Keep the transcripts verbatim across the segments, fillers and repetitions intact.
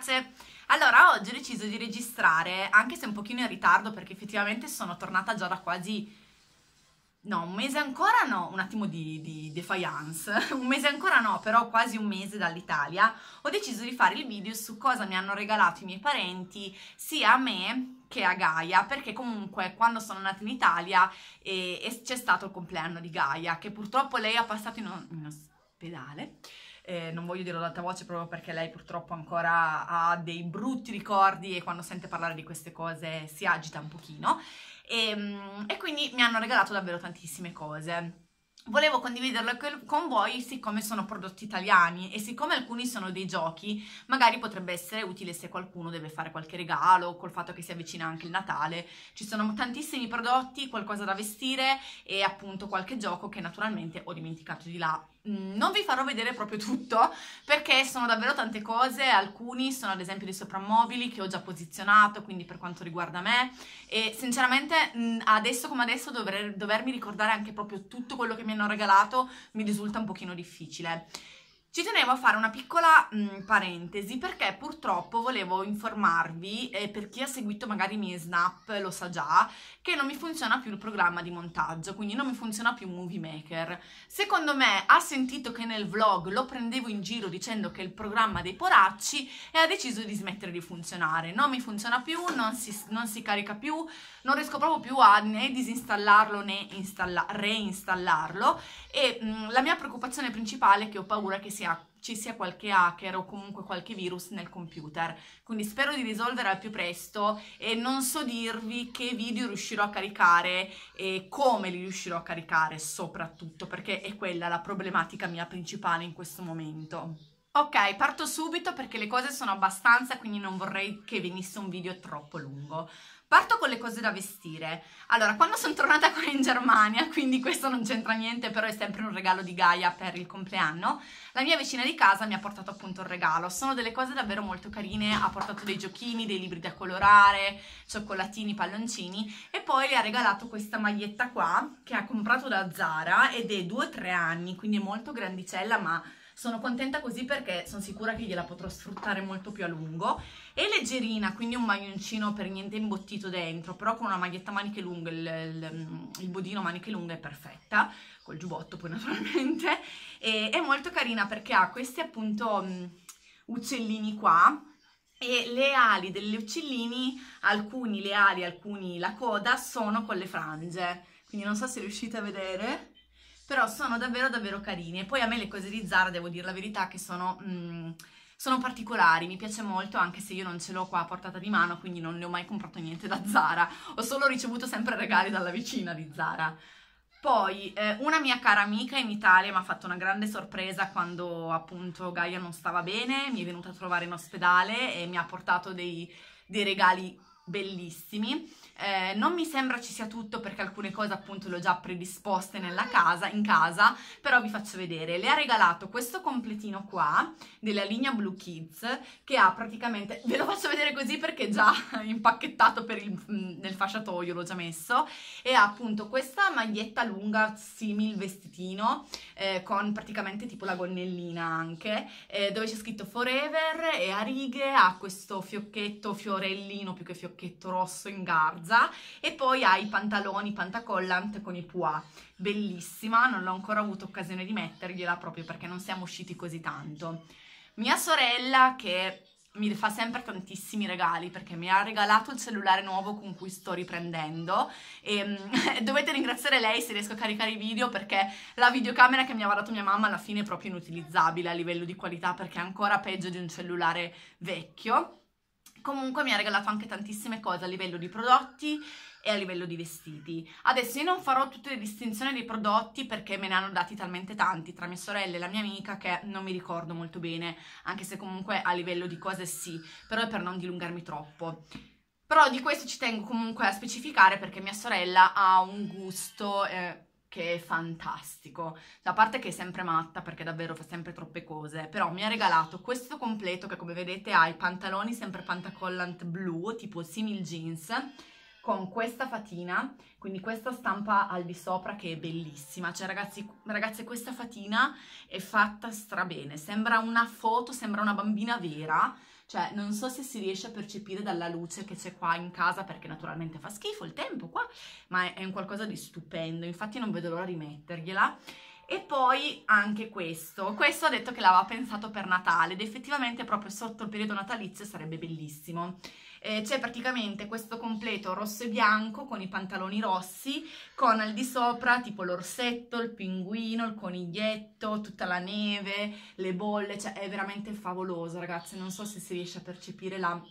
ragazze! Allora, oggi ho deciso di registrare, anche se un pochino in ritardo, perché effettivamente sono tornata già da quasi... no, un mese ancora no, un attimo di, di defiance, un mese ancora no, però quasi un mese dall'Italia. Ho deciso di fare il video su cosa mi hanno regalato i miei parenti, sia a me che a Gaia, perché comunque quando sono nata in Italia e, e c'è stato il compleanno di Gaia, che purtroppo lei ha passato in, in ospedale. Eh, non voglio dirlo ad alta voce proprio perché lei purtroppo ancora ha dei brutti ricordi e quando sente parlare di queste cose si agita un pochino e, e quindi mi hanno regalato davvero tantissime cose. Volevo condividerlo con voi siccome sono prodotti italiani e siccome alcuni sono dei giochi, magari potrebbe essere utile se qualcuno deve fare qualche regalo, col fatto che si avvicina anche il Natale. Ci sono tantissimi prodotti, qualcosa da vestire e appunto qualche gioco che naturalmente ho dimenticato di là. Non vi farò vedere proprio tutto perché sono davvero tante cose, alcuni sono ad esempio dei soprammobili che ho già posizionato, quindi per quanto riguarda me, e sinceramente adesso come adesso dover, dovermi ricordare anche proprio tutto quello che mi hanno regalato mi risulta un pochino difficile. Ci tenevo a fare una piccola mh, parentesi perché purtroppo volevo informarvi, e per chi ha seguito magari i miei snap lo sa già, che non mi funziona più il programma di montaggio, quindi non mi funziona più Movie Maker. Secondo me ha sentito che nel vlog lo prendevo in giro dicendo che è il programma dei poracci e ha deciso di smettere di funzionare. Non mi funziona più, non si, non si carica più, non riesco proprio più a né disinstallarlo né reinstallarlo e mh, la mia preoccupazione principale è che ho paura che sia ci sia qualche hacker o comunque qualche virus nel computer, quindi spero di risolvere al più presto e non so dirvi che video riuscirò a caricare e come li riuscirò a caricare soprattutto, perché è quella la problematica mia principale in questo momento. Ok, parto subito perché le cose sono abbastanza, quindi non vorrei che venisse un video troppo lungo. Parto con le cose da vestire. Allora, quando sono tornata qua in Germania, quindi questo non c'entra niente, però è sempre un regalo di Gaia per il compleanno, la mia vicina di casa mi ha portato appunto il regalo. Sono delle cose davvero molto carine, ha portato dei giochini, dei libri da colorare, cioccolatini, palloncini e poi le ha regalato questa maglietta qua che ha comprato da Zara ed è due tre anni, quindi è molto grandicella, ma sono contenta così perché sono sicura che gliela potrò sfruttare molto più a lungo. È leggerina, quindi un maglioncino per niente imbottito dentro, però con una maglietta a maniche lunghe, il, il, il bodino maniche lunghe è perfetta, col giubbotto poi naturalmente, e è molto carina perché ha questi appunto um, uccellini qua, e le ali degli uccellini, alcuni le ali, alcuni la coda, sono con le frange, quindi non so se riuscite a vedere, però sono davvero davvero carini. E poi a me le cose di Zara, devo dire la verità, che sono, mm, sono particolari, mi piace molto, anche se io non ce l'ho qua a portata di mano, quindi non ne ho mai comprato niente da Zara, ho solo ricevuto sempre regali dalla vicina di Zara. Poi eh, una mia cara amica in Italia mi ha fatto una grande sorpresa quando appunto Gaia non stava bene, mi è venuta a trovare in ospedale e mi ha portato dei, dei regali bellissimi. Eh, non mi sembra ci sia tutto perché alcune cose appunto le ho già predisposte nella casa, in casa, però vi faccio vedere. Le ha regalato questo completino qua della linea Blue Kids che ha praticamente, ve lo faccio vedere così perché è già impacchettato per il, nel fasciatoio, l'ho già messo, e ha appunto questa maglietta lunga simil vestitino eh, con praticamente tipo la gonnellina anche, eh, dove c'è scritto Forever e a righe ha questo fiocchetto, fiorellino più che fiocchetto rosso in garza. E poi ha i pantaloni pantacollant con i pois, bellissima, non l'ho ancora avuto occasione di mettergliela proprio perché non siamo usciti così tanto. Mia sorella che mi fa sempre tantissimi regali perché mi ha regalato il cellulare nuovo con cui sto riprendendo e um, dovete ringraziare lei se riesco a caricare i video perché la videocamera che mi aveva dato mia mamma alla fine è proprio inutilizzabile a livello di qualità perché è ancora peggio di un cellulare vecchio. Comunque mi ha regalato anche tantissime cose a livello di prodotti e a livello di vestiti. Adesso io non farò tutte le distinzioni dei prodotti perché me ne hanno dati talmente tanti tra mie sorelle e la mia amica che non mi ricordo molto bene, anche se comunque a livello di cose sì, però è per non dilungarmi troppo. Però di questo ci tengo comunque a specificare perché mia sorella ha un gusto eh, che è fantastico, da parte che è sempre matta perché davvero fa sempre troppe cose, però mi ha regalato questo completo che come vedete ha i pantaloni sempre pantacollant blu tipo simil jeans, con questa fatina, quindi questa stampa al di sopra che è bellissima, cioè ragazzi, ragazze questa fatina è fatta strabene, sembra una foto, sembra una bambina vera, cioè non so se si riesce a percepire dalla luce che c'è qua in casa perché naturalmente fa schifo il tempo qua, ma è, è un qualcosa di stupendo, infatti non vedo l'ora di mettergliela. E poi anche questo, questo ha detto che l'aveva pensato per Natale ed effettivamente proprio sotto il periodo natalizio sarebbe bellissimo. Eh, c'è praticamente questo completo rosso e bianco con i pantaloni rossi, con al di sopra tipo l'orsetto, il pinguino, il coniglietto, tutta la neve, le bolle, cioè è veramente favoloso ragazzi, non so se si riesce a percepire la...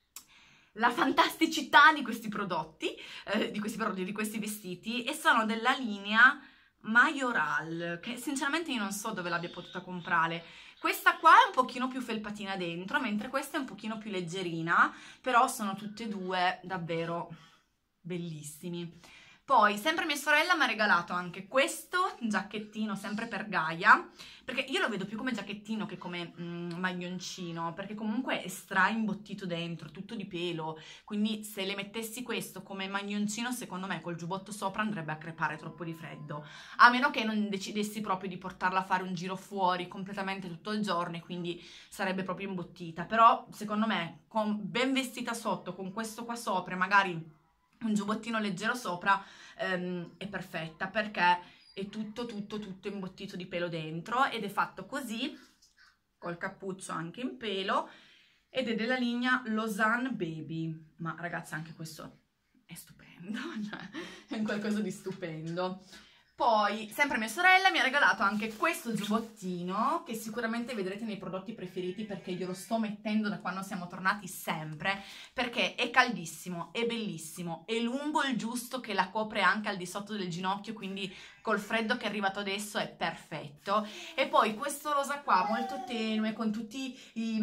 la fantasticità di questi prodotti, eh, di questi prodotti, di questi vestiti, e sono della linea Majoral, che sinceramente io non so dove l'abbia potuta comprare. Questa qua è un pochino più felpatina dentro, mentre questa è un pochino più leggerina, però sono tutte e due davvero bellissimi. Poi, sempre mia sorella mi ha regalato anche questo giacchettino, sempre per Gaia, perché io lo vedo più come giacchettino che come mm, maglioncino, perché comunque è stra imbottito dentro, tutto di pelo, quindi se le mettessi questo come maglioncino, secondo me col giubbotto sopra andrebbe a crepare troppo di freddo, a meno che non decidessi proprio di portarla a fare un giro fuori completamente tutto il giorno e quindi sarebbe proprio imbottita, però secondo me con, ben vestita sotto, con questo qua sopra, magari un giubbottino leggero sopra, ehm, è perfetta perché è tutto tutto tutto imbottito di pelo dentro ed è fatto così, col cappuccio anche in pelo, ed è della linea Lausanne Baby, ma ragazzi anche questo è stupendo, cioè è un qualcosa di stupendo. Poi, sempre mia sorella mi ha regalato anche questo giubbottino, che sicuramente vedrete nei prodotti preferiti perché io lo sto mettendo da quando siamo tornati sempre, perché è caldissimo, è bellissimo, è lungo il giusto che la copre anche al di sotto del ginocchio, quindi col freddo che è arrivato adesso è perfetto. E poi questo rosa qua, molto tenue, con tutte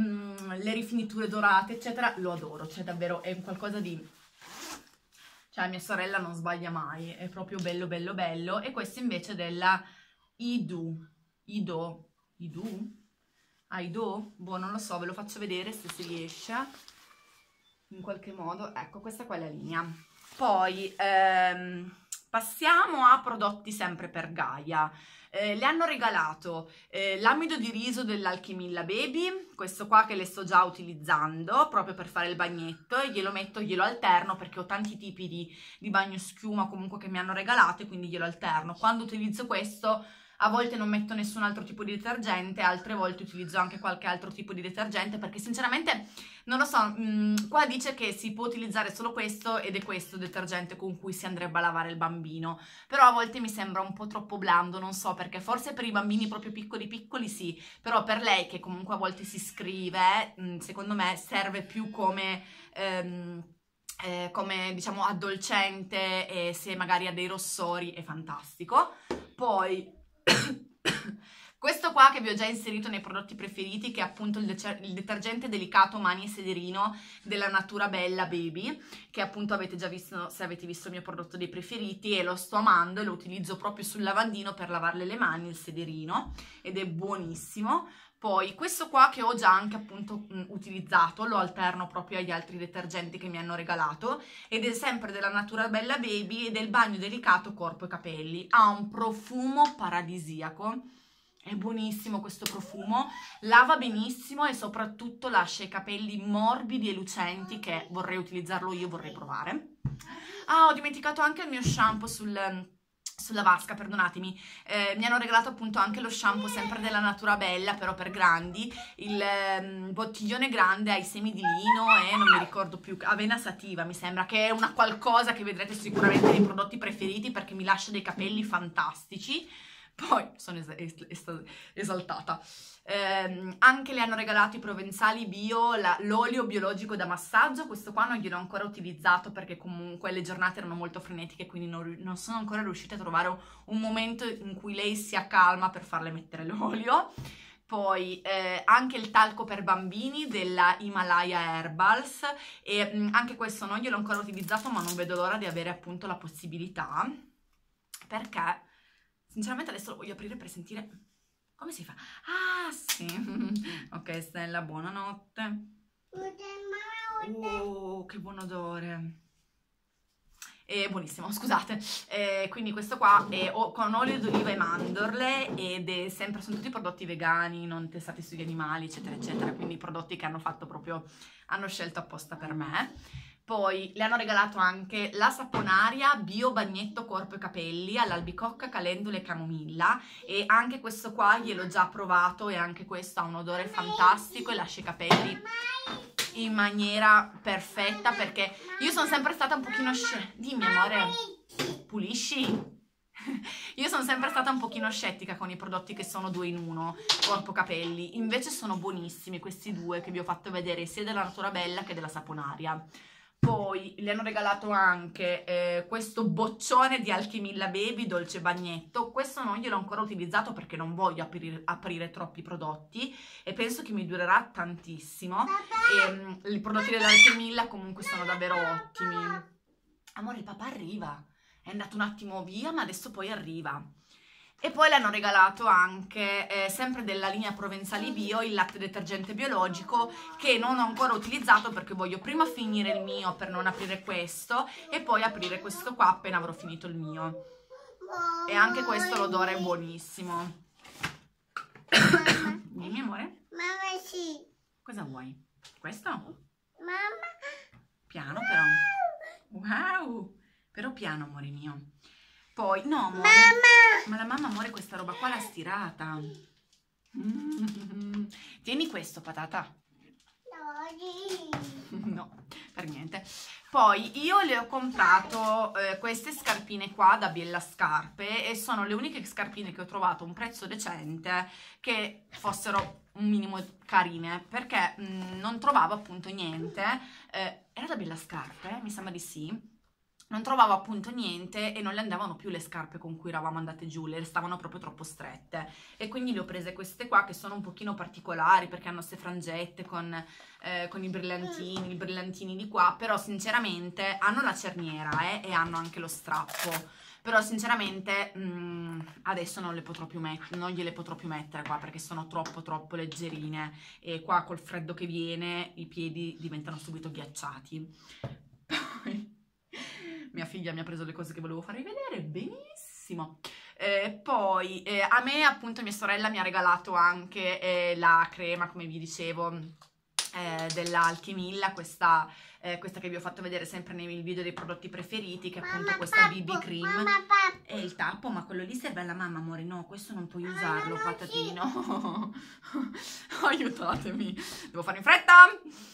le rifiniture dorate, eccetera, lo adoro, cioè davvero è qualcosa di... cioè mia sorella non sbaglia mai, è proprio bello bello bello. E questo invece è della Idu, Ido, Idu? Ah, Ido? Boh, non lo so, ve lo faccio vedere se si riesce in qualche modo. Ecco, questa qua è la linea. Poi ehm, passiamo a prodotti sempre per Gaia. Eh, le hanno regalato eh, l'amido di riso dell'Alchemilla Baby, questo qua che le sto già utilizzando proprio per fare il bagnetto, e glielo metto, glielo alterno perché ho tanti tipi di, di bagno schiuma comunque che mi hanno regalato e quindi glielo alterno. Quando utilizzo questo a volte non metto nessun altro tipo di detergente, altre volte utilizzo anche qualche altro tipo di detergente perché sinceramente non lo so, mh, qua dice che si può utilizzare solo questo ed è questo detergente con cui si andrebbe a lavare il bambino, però a volte mi sembra un po' troppo blando, non so perché, forse per i bambini proprio piccoli piccoli sì, però per lei che comunque a volte si scrive, mh, secondo me serve più come... Ehm, eh, come diciamo addolcente, e se magari ha dei rossori è fantastico. Poi questo qua che vi ho già inserito nei prodotti preferiti, che è appunto il, il detergente delicato mani e sederino della Natura Bella Baby, che appunto avete già visto se avete visto il mio prodotto dei preferiti, e lo sto amando e lo utilizzo proprio sul lavandino per lavarle le mani, il sederino, ed è buonissimo. Poi questo qua che ho già anche appunto mh, utilizzato, lo alterno proprio agli altri detergenti che mi hanno regalato, ed è sempre della Natura Bella Baby ed è il bagno delicato corpo e capelli. Ha un profumo paradisiaco, è buonissimo questo profumo, lava benissimo e soprattutto lascia i capelli morbidi e lucenti, che vorrei utilizzarlo io, vorrei provare. Ah, ho dimenticato anche il mio shampoo sul... sulla vasca, perdonatemi, eh, mi hanno regalato appunto anche lo shampoo sempre della Natura Bella, però per grandi, il um, bottiglione grande ai semi di lino e non mi ricordo più, avena sativa mi sembra, che è una qualcosa che vedrete sicuramente nei prodotti preferiti perché mi lascia dei capelli fantastici. Poi sono es es esaltata. Eh, anche le hanno regalato i provenzali bio, l'olio biologico da massaggio. Questo qua non gliel'ho ancora utilizzato perché comunque le giornate erano molto frenetiche, quindi non, non sono ancora riuscita a trovare un momento in cui lei sia calma per farle mettere l'olio. Poi eh, anche il talco per bambini della Himalaya Herbals, e mh, anche questo non gliel'ho ancora utilizzato, ma non vedo l'ora di avere appunto la possibilità, perché sinceramente adesso lo voglio aprire per sentire come si fa. Ah sì, ok Stella, buonanotte. Oh, che buon odore. è buonissimo, scusate. E quindi questo qua è con olio d'oliva e mandorle ed è sempre, sono tutti prodotti vegani, non testati sugli animali, eccetera, eccetera, quindi prodotti che hanno fatto proprio, hanno scelto apposta per me. Poi le hanno regalato anche la saponaria bio bagnetto corpo e capelli all'albicocca, calendula e camomilla, e anche questo qua gliel'ho già provato e anche questo ha un odore fantastico e lascia i capelli in maniera perfetta, perché io sono sempre stata un pochino scettica. Dimmi amore, pulisci? Io sono sempre stata un pochino scettica con i prodotti che sono due in uno, corpo capelli, invece sono buonissimi questi due che vi ho fatto vedere, sia della Natura Bella che della saponaria. Poi le hanno regalato anche eh, questo boccione di Alchemilla Baby dolce bagnetto. Questo non gliel'ho ancora utilizzato perché non voglio aprire, aprire troppi prodotti e penso che mi durerà tantissimo. E, um, i prodotti dell'Alchemilla comunque sono davvero ottimi. Amore, il papà arriva, è andato un attimo via ma adesso poi arriva. E poi le hanno regalato anche, eh, sempre della linea Provenzali Bio, il latte detergente biologico, che non ho ancora utilizzato perché voglio prima finire il mio per non aprire questo e poi aprire questo qua appena avrò finito il mio. E anche questo l'odore è buonissimo. Dimmi amore? Mamma sì. Cosa vuoi? Questo? Mamma. Piano però. Wow! Però piano amore mio. Poi, no amore. Mamma. Ma la mamma, amore, questa roba qua l'ha stirata. Mm-hmm. Tieni questo, patata. No, per niente. Poi io le ho comprato eh, queste scarpine qua da Biella Scarpe e sono le uniche scarpine che ho trovato a un prezzo decente che fossero un minimo carine, perché mh, non trovavo appunto niente. Eh, era da Biella Scarpe? Mi sembra di sì. Non trovavo appunto niente e non le andavano più le scarpe con cui eravamo andate giù, le stavano proprio troppo strette e quindi le ho prese queste qua che sono un pochino particolari perché hanno queste frangette con, eh, con i brillantini, i brillantini di qua, però sinceramente hanno la cerniera eh, e hanno anche lo strappo, però sinceramente mh, adesso non le potrò più mettere, non gliele potrò più mettere qua perché sono troppo troppo leggerine e qua col freddo che viene i piedi diventano subito ghiacciati. Poi mia figlia mi ha preso le cose che volevo farvi vedere, benissimo. Eh, poi eh, a me appunto mia sorella mi ha regalato anche eh, la crema, come vi dicevo, eh, della Alchemilla, questa, eh, questa che vi ho fatto vedere sempre nei video dei prodotti preferiti, che è appunto questa B B cream. E il tappo, ma quello lì serve alla mamma, amore, no, questo non puoi usarlo, patatino. Aiutatemi, devo fare in fretta.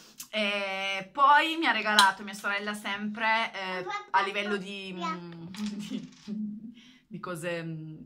E poi mi ha regalato mia sorella sempre eh, a livello di, di, di cose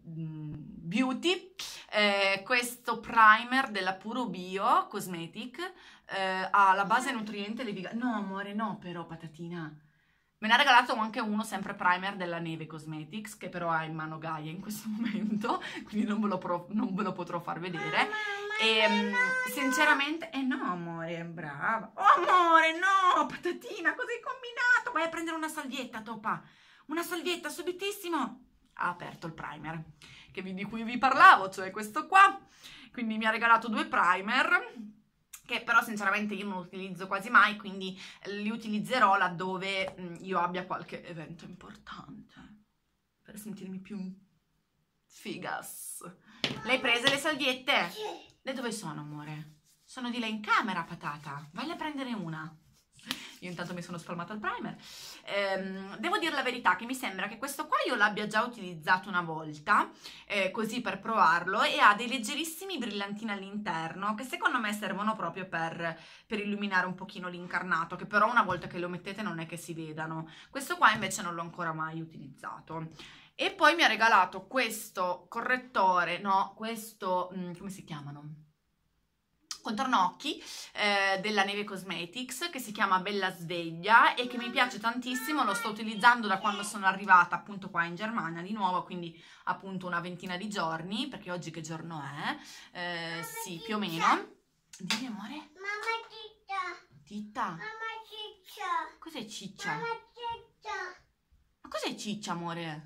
beauty eh, questo primer della Puro Bio Cosmetic eh, ha la base nutriente leviga. No amore, no però patatina. Me ne ha regalato anche uno sempre primer della Neve Cosmetics, che però ha in mano Gaia in questo momento, quindi non ve lo, pro, non ve lo potrò far vedere. E um, sinceramente, eh no amore, brava. Oh amore, no, patatina, cosa hai combinato? Vai a prendere una salvietta, topa. Una salvietta, subitissimo. Ha aperto il primer, che vi, di cui vi parlavo, cioè questo qua. Quindi mi ha regalato due primer, che però sinceramente io non utilizzo quasi mai, quindi li utilizzerò laddove mh, io abbia qualche evento importante, per sentirmi più figas. Le hai prese le salviette? Le dove sono, amore? Sono di là in camera, patata. Vai a prendere una. Io intanto mi sono spalmata il primer. Ehm, devo dire la verità che mi sembra che questo qua io l'abbia già utilizzato una volta, eh, così per provarlo, e ha dei leggerissimi brillantini all'interno che secondo me servono proprio per, per illuminare un pochino l'incarnato, che però una volta che lo mettete non è che si vedano. Questo qua invece non l'ho ancora mai utilizzato. E poi mi ha regalato questo correttore, no, questo, mh, come si chiamano? Contorno occhi eh, della Neve Cosmetics, che si chiama Bella Sveglia e che mi piace tantissimo. Lo sto utilizzando da quando sono arrivata appunto qua in Germania di nuovo, quindi appunto una ventina di giorni, perché oggi che giorno è? Eh, sì, più o meno. Dimmi amore. Mamma ciccia. Titta. Mamma ciccia. Cos'è ciccia? Mamma ciccia. Ma cos'è ciccia, amore?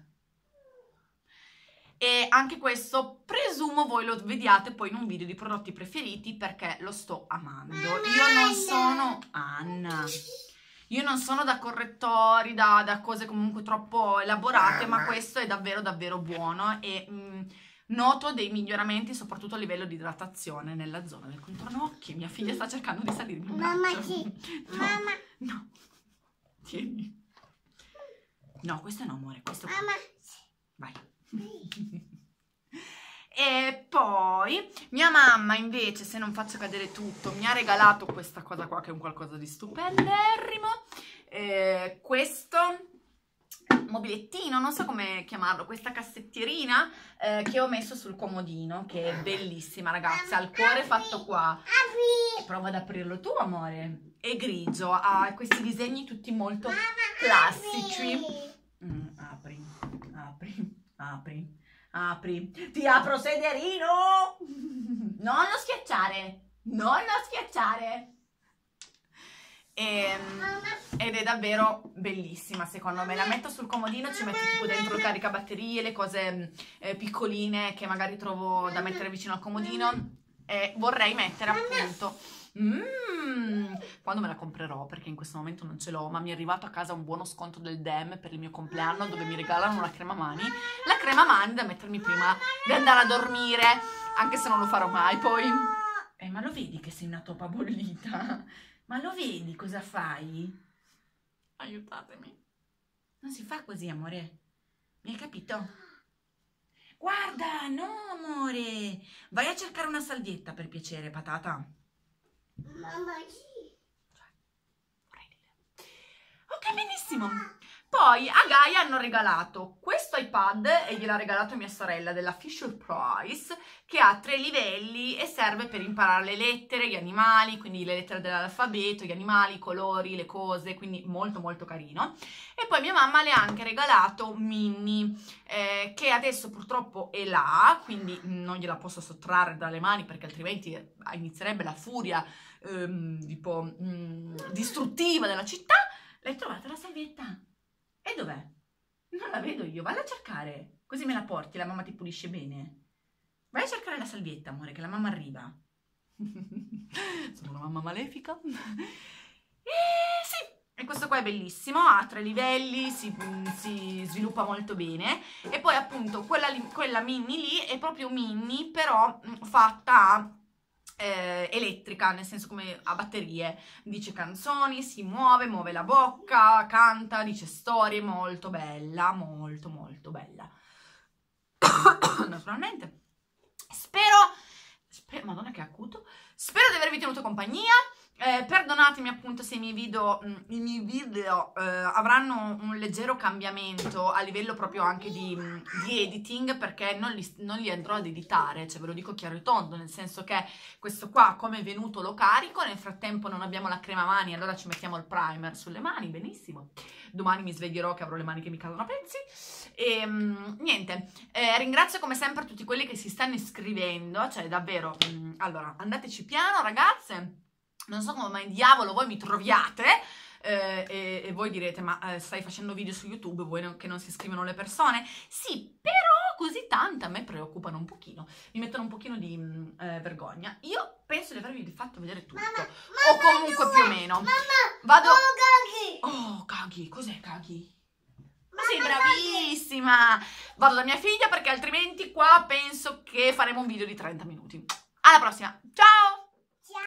E anche questo presumo voi lo vediate poi in un video di prodotti preferiti, perché lo sto amando. Io non sono Anna, Io non sono da correttori, da, da cose comunque troppo elaborate, ma questo è davvero davvero buono e mh, noto dei miglioramenti soprattutto a livello di idratazione nella zona del contorno occhi. Mia figlia sta cercando di salirmi in Mamma braccio. sì. No, Mamma. no, tieni. No, questo no, amore, questo qua. Mamma. Vai. E poi mia mamma invece, se non faccio cadere tutto, mi ha regalato questa cosa qua che è un qualcosa di stupenderrimo. Eh, questo mobilettino, non so come chiamarlo, questa cassettierina eh, che ho messo sul comodino, che è bellissima, ragazzi, ha il cuore fatto qua. Prova ad aprirlo tu, amore. È grigio, ha questi disegni tutti molto classici. Mm, apri, apri, apri. Apri, ti apro sederino, non lo schiacciare, non lo schiacciare. E, ed è davvero bellissima, secondo me. La metto sul comodino, ci metto tipo dentro il caricabatterie, le cose eh, piccoline che magari trovo da mettere vicino al comodino, e vorrei mettere appunto mm, quando me la comprerò, perché in questo momento non ce l'ho, ma mi è arrivato a casa un buono sconto del D E M per il mio compleanno, dove mi regalano la crema mani, la crema mani da mettermi prima di andare a dormire, anche se non lo farò mai poi. Eh, ma lo vedi che sei una topa bollita? Ma lo vedi cosa fai? Aiutatemi. Non si fa così, amore. Mi hai capito? Guarda, no, amore. Vai a cercare una salvietta, per piacere, patata. Mamma sì. Ok, benissimo. Poi a Gaia hanno regalato questo iPad e gliel'ha regalato mia sorella della Fisher Price, che ha tre livelli e serve per imparare le lettere, gli animali, quindi le lettere dell'alfabeto, gli animali, i colori, le cose, quindi molto molto carino. E poi mia mamma le ha anche regalato Minnie, eh, che adesso purtroppo è là, quindi non gliela posso sottrarre dalle mani perché altrimenti inizierebbe la furia ehm, tipo mh, distruttiva della città. L'hai trovata la salvietta? E dov'è? Non la vedo io, valla a cercare, così me la porti, la mamma ti pulisce bene. Vai a cercare la salvietta, amore, che la mamma arriva. Sono una mamma malefica. E sì, e questo qua è bellissimo, ha tre livelli, si, si sviluppa molto bene. E poi appunto quella, quella mini lì è proprio mini, però fatta a... Eh, elettrica, nel senso come a batterie, dice canzoni, si muove, muove la bocca, canta, dice storie, molto bella, molto molto bella. Naturalmente spero, spero, madonna che acuto, spero di avervi tenuto compagnia. Eh, perdonatemi appunto se i miei video, mh, i miei video eh, avranno un leggero cambiamento a livello proprio anche di, mh, di editing, perché non li, non li andrò ad editare, cioè ve lo dico chiaro e tondo, nel senso che questo qua come è venuto lo carico, nel frattempo non abbiamo la crema mani, allora ci mettiamo il primer sulle mani, benissimo. Domani mi sveglierò che avrò le mani che mi cadono a pezzi. E mh, niente, eh, ringrazio come sempre tutti quelli che si stanno iscrivendo, cioè davvero, mh, allora andateci piano ragazze. Non so come mai diavolo voi mi troviate eh, e, e voi direte ma eh, stai facendo video su YouTube, vuoi non, che non si iscrivono le persone? Sì, però così tante a me preoccupano un pochino, mi mettono un pochino di eh, vergogna. Io penso di avervi fatto vedere tutto, Mamma, o mamma, comunque due. più o meno. Mamma, Vado... oh, Gaghi. Oh, Caghi, cos'è Caghi? Ma Mamma, sei bravissima! Vado da mia figlia perché altrimenti qua penso che faremo un video di trenta minuti. Alla prossima, ciao!